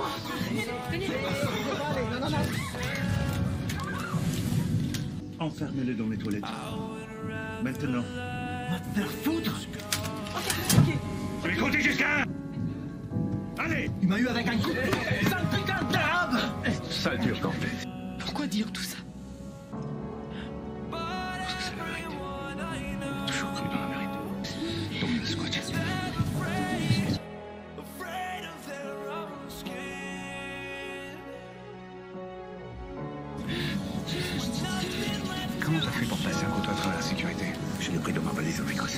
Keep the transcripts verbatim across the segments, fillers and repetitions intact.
Enfermez-le dans les toilettes. Maintenant. Va te faire foutre. Je vais compter jusqu'à un. Allez. Il m'a eu avec un coup de pied. Sale putain d'arabe. Sale dur qu'en fait. Pourquoi dire tout ça? Parce que c'est la vérité. J'ai toujours cru dans la vérité. Donc le squat. Comment t'as fait pour passer un coup à travers la sécurité? Je l'ai pris dans ma valise en Écosse.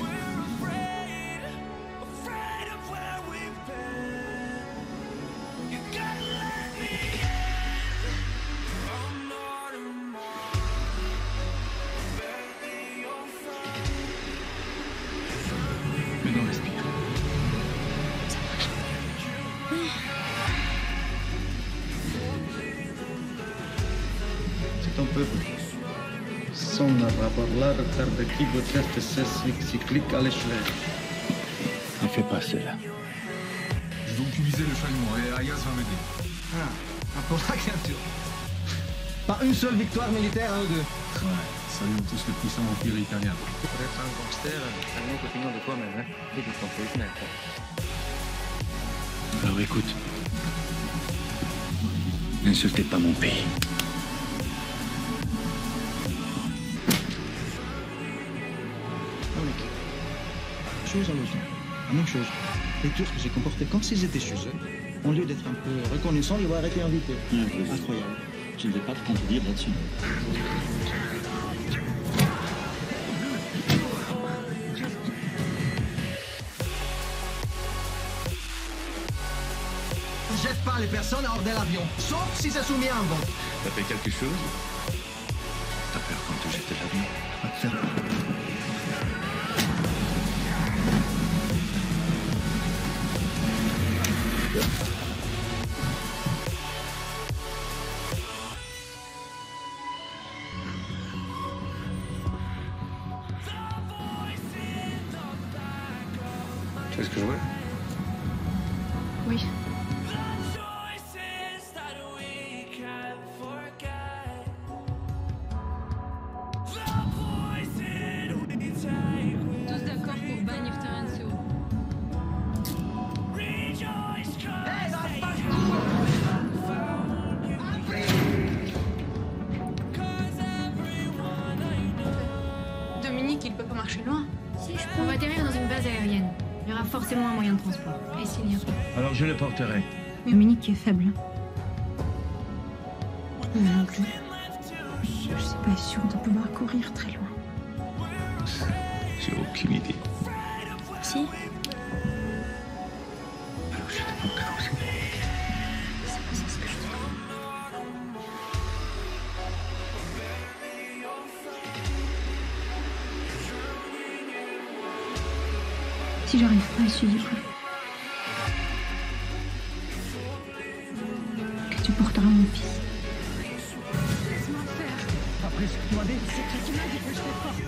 Maintenant, respire. C'est un peuple. Sonner, aber leider der Keyboard lässt es sie klick alle schlecht. Ne fais pas cela. Je vais utiliser le chalumeau et Ayas va m'aider. Ah, pour la créature. Pas une seule victoire militaire à eux deux. Ouais, saluons tous le puissant empire italien. Pour être un gangster, almeno continua de toi-même, hein. Vedi ton fake. Alors écoute. N'insultez pas mon pays. Dans l'équipe. Chose en autant. La même chose. Les Turcs s'est comporté comme s'ils étaient chez eux. Au lieu d'être un peu reconnaissants, ils auraient été invités. Incroyable. Je ne vais pas te contredire là-dessus. Ne jette pas les personnes hors de l'avion, sauf si c'est soumis à un vote. T'as fait quelque chose? T'as peur quand tu jettes l'avion? Va te faire. Tu sais ce que je veux? Oui. Tous d'accord pour bannir Terencio. Dominique, il peut pas marcher loin. Si je peux. On va atterrir dans une base aérienne. Il y aura forcément un moyen de transport. Et s'il y a pas. Alors je le porterai. Dominique est faible. Moi non plus. Je suis pas sûre de pouvoir courir très loin. J'ai aucune idée. Si. Alors je te montrerai aussi. C'est pas ça ce que je veux. Si j'arrive pas à suivre, que tu porteras mon fils. Après ce que tu m'as dit, C'est toi qui m'as dit que je t'ai pas.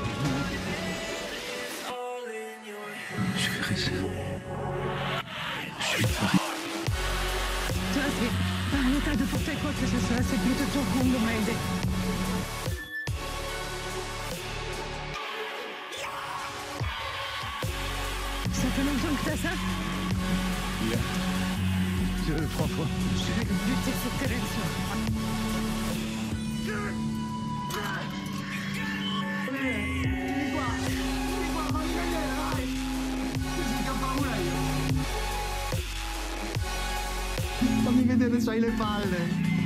Je ferai ça. Je le ferai. Toi, c'est pas un état de porter quoi que ce soit, c'est plutôt ton compte de m'aider. Ça fait longtemps que t'as ça? Bien. Deux, trois fois. Je vais buter cette Terencio. fammi vedere, c'hai le palle.